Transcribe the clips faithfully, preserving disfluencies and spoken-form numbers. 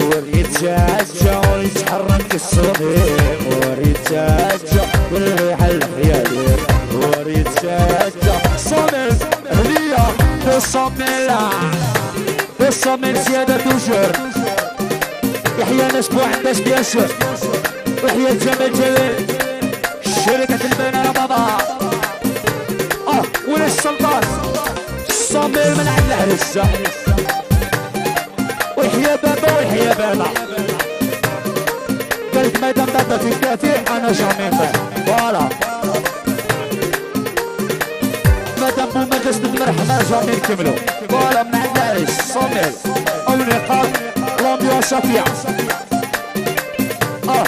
وريتاجا ويتحرك الصديق وريتاجا والريحة الخيالية وريتاجا صامل هدية بالصامل بالصامل زيادة توجر يحيى الاسبوع عندها سبياسر وحياة جمال جليل شركة البنانة بابا اه ولا السلطان صامل من عند العرسة وحياة بابا وحياة بابا قالت مادام بابا في الكافي انا جامي فيه فوالا مادام بو مدرسة المرحمة جامي نكملو فوالا من عند العرس صامل او نقاط لامبيون صافية اه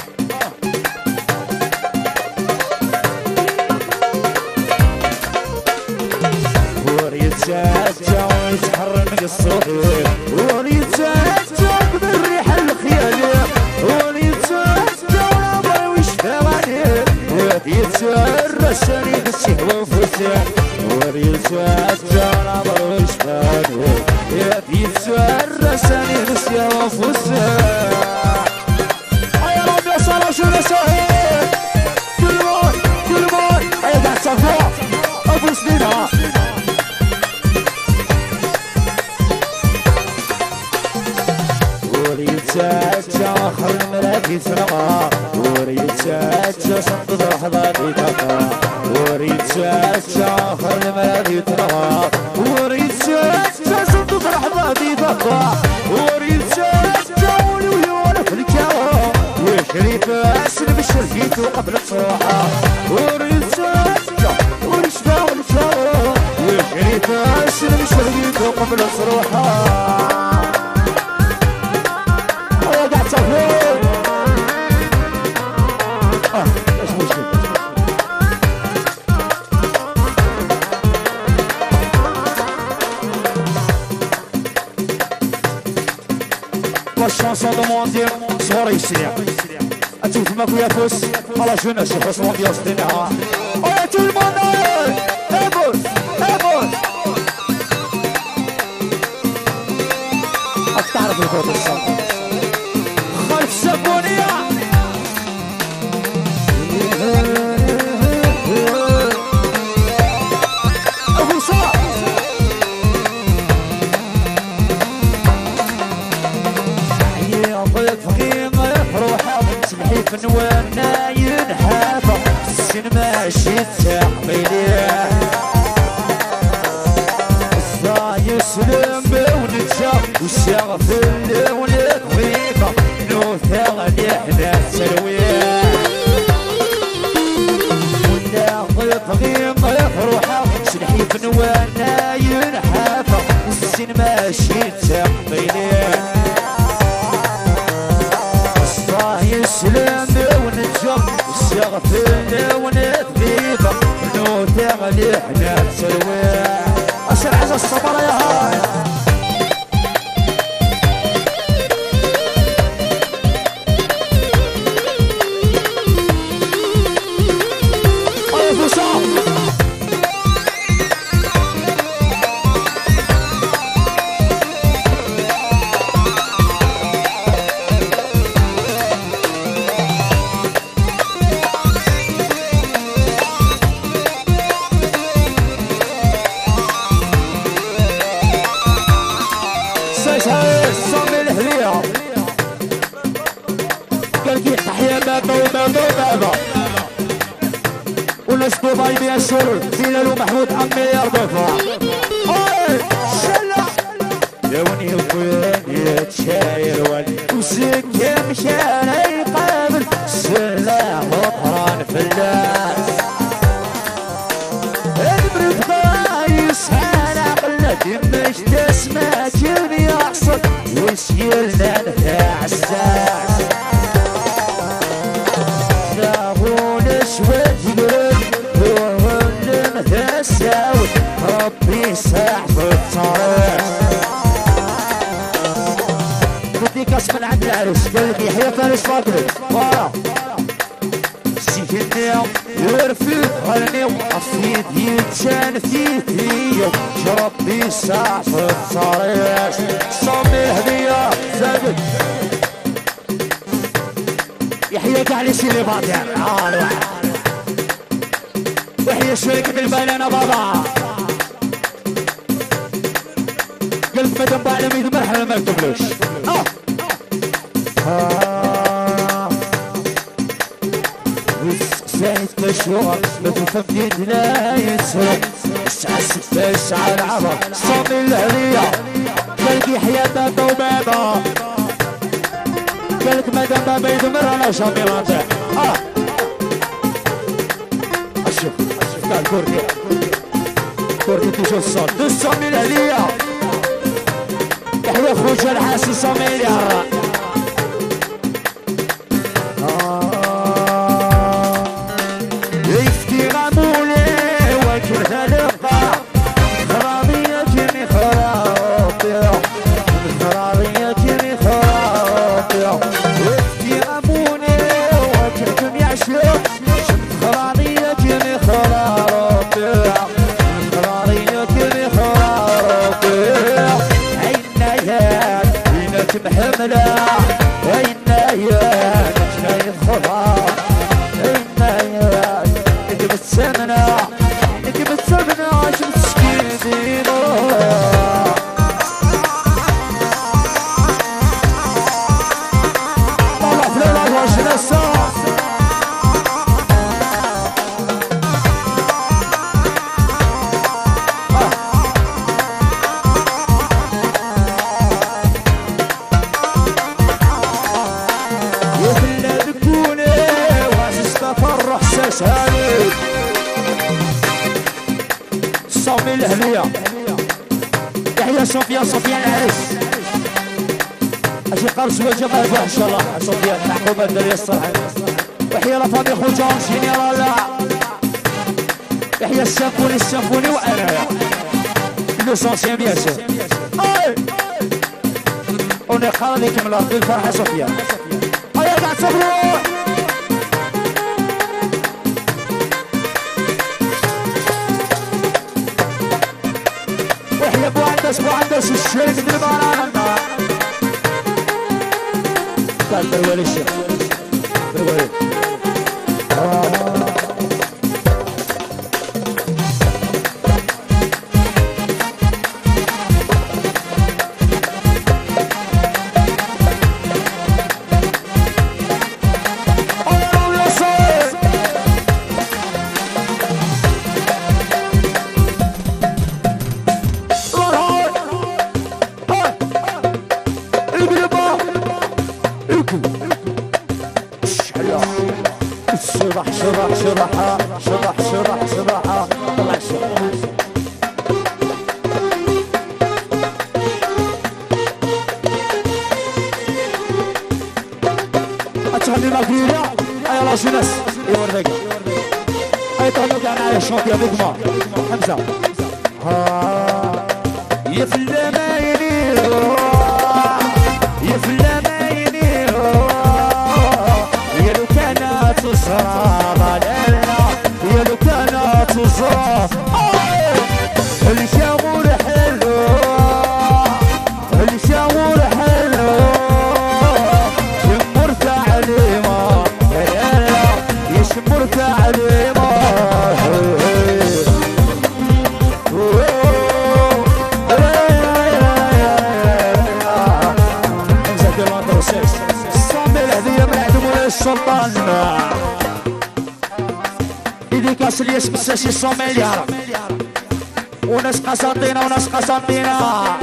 وريتاجا ويتحرك الصديق وريتاجا بالريحة الخيالية وريتاجا ونظري وشفاواني وريتاجا بالشهوة وفوتك وريتاجا ونظري وشفاواني وريتاجا بالشهوة وفوتك هيا ربي صلاة شنو صحيح كل مول كل مول هيا قاعد صفوة أبو سنينها وريتاجا اخر المراكي ترغى وريتاجا صندوق لحظاتي تقى وريتاجا اخر المراكي ترغى وريتاجا صندوق لحظاتي تقى وريتاجا ولولي وانا في الجو وشريف اسلم الشركيت وقبل الصراحة وريتاجا ورشفا والجو وشريف اسلم الشركيت وقبل الصراحة اه ايش مشكلة لا شانسون دو مونديال صغير يشتريها اتشوف ماكو يافوس على جوناس يحوس مونديال ستينها ويا تو المونديال ابوس ابوس راك تعرف الكرة الصغيرة خلف السبونية أبو صاح يا ضيف قيمة روحه سمحي فنوانا ينحافظ السينما شي تعقيليه يسلم ونتشاف والشغف اللي ونخفيفه نوثق اللي احنا نسلويه وناخذ قيمه يفرحه شنحيف نوانا ينحافه السينما شي تقبيليه الله يسلم ونتشاف والشغف اللي ونخفيفه نوثق اللي احنا نسلويه أشر عز الصبر يا هاي أبو صاح ونشكو ضايبي يا الشرور بلال ومحمود عمي يا ربفا هاي شلا لوني وين يتشاير ولي وسكة مشان يقابل سلاح وطران فلاس البرد خايس انا قلت مش تسمع كيف يحصل وسيرنا نتاع الساس شويت قرب هو اللي متساوي ربي ساحب الطريق بدي كاس من عند العرس قالك يحيى فارس فاضل ورا سيف النيم يرفض هالنيم عفيد يتشان فيه ربي ساحب الطريق صمي هدية زادت علي سيدي باطل اه الواحد وحيا شركة البنانة بابا قلت ما دام على ميت مرحلة ما يكتبلوش اه اه سعيد مشروع ما تفهمني لا يسوى الساعة ستة الساعة العبر صومي الهدية قالك يحيى بابا وبابا قالك مادام بابا يدمر انا شامي لانتي اه اشوف اشوف قال كورتي كورتي تشوف الصوت دوس صومي الهدية يحيى خوجة الحاسي صومي اليارا صومي الهلية يحيى صوفيا صوفيا العريس اشي قرص وجبه ان شاء الله صوفيا محكومة الدرية الصراحة وحيا لفامي خوجة جينيرال يحيى السامفوني السامفوني وانا لو سونسيان بيان سور ونقال لكم الارض الفرحة صوفيا هيا قاعد صبروا يا ابو عندس ابو عندس الشريك بالبرانا قال برولي الشيخ برولي شرح شرح شرح شرح شرح شرح طلع الشرح اتغني ماكيريا اي راس ناس يوريك اي تغني كان على الشوطيه بكما حمزه ها يا فلامايني يا فلامايني يا لو كانت صرابة لنا يا لو كانت صرابة الشاور حلو الشاور حلو شمرت عليما يشمرت عليما السلطان إذا كاس اللي يسمى الساسي الصوماليا وناس قسنطينة وناس قسنطينة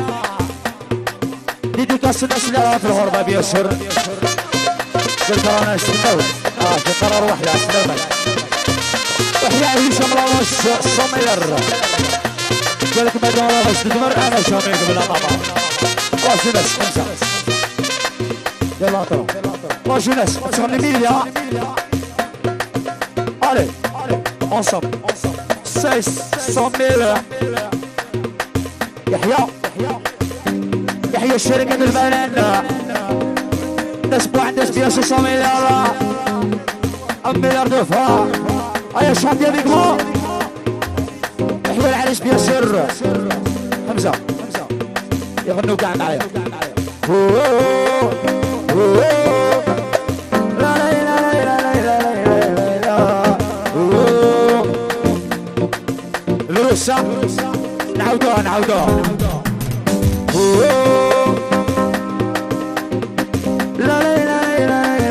إذا كاس الناس اللي في الغربة بيسر قلت رانا نشتغل اه في قرار واحدة سلامة وحيا عيشة مراوش الصومالير قالك ما دورة باش تدمر أنا شامي قبل بابا واش ناس خمسة يلا طلع واش ناس تغني ميليا allez ensemble six cent mille يحيى يحيى شركة البنان ناس بو عندها فيها ستمية مليار مليار دفع هيا شامبيون دي كرو يحيى العريس بيان سر حمزة يغنوا كاع معايا لا لا لا لا لا فلوسة نعودوها نعودوها لا لا لا لا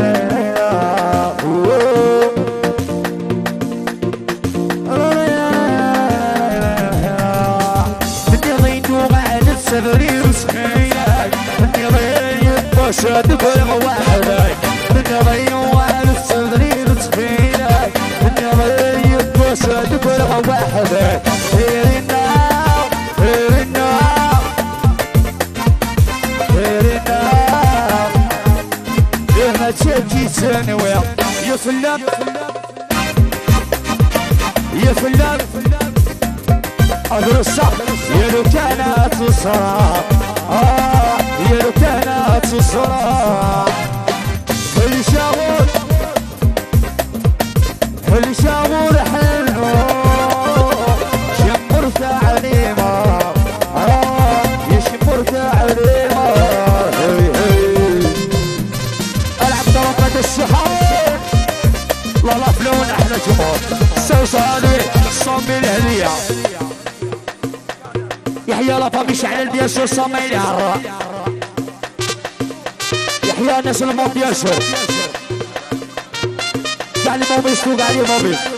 سفري وسخينك اني ضيق وشاد بالمواحدك اني ضيق وعلى السفري وسخينك اني ضيق وشاد بالمواحدك هيرنا هيرنا هيرنا يا تشكي سنوي يا فلان يا فلان أدرس يا لو كانت الصراع آه يا لو كانت الصراع اللي شاور اللي شاور حلو شمرت عليما آه يشمرت عليما هي هي ألعب طرقة السحاب لا لا فلون أحلى جمهور سوسالي صمي الهدية يحيى لا فامي شعل ديالشو صامي العراء يحيى الناس الموت ديالشو كاع الموبيل سوق عليه موبيل